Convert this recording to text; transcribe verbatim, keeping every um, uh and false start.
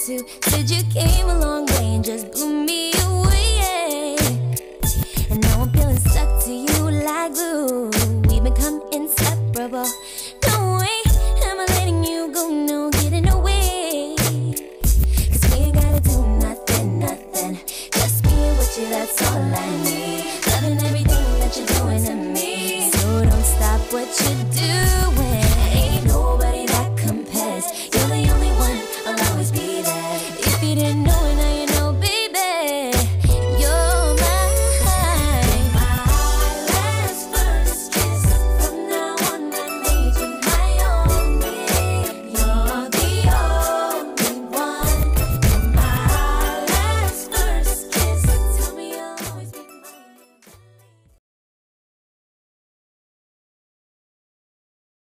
to. Said you came a long way and just blew me away. And now I'm feeling stuck to you like glue. We've become inseparable. No way am I letting you go, no getting away. Cause we ain't gotta do nothing, nothing. Just being with you, that's all I need. Loving everything that you're doing to me. So don't stop what you're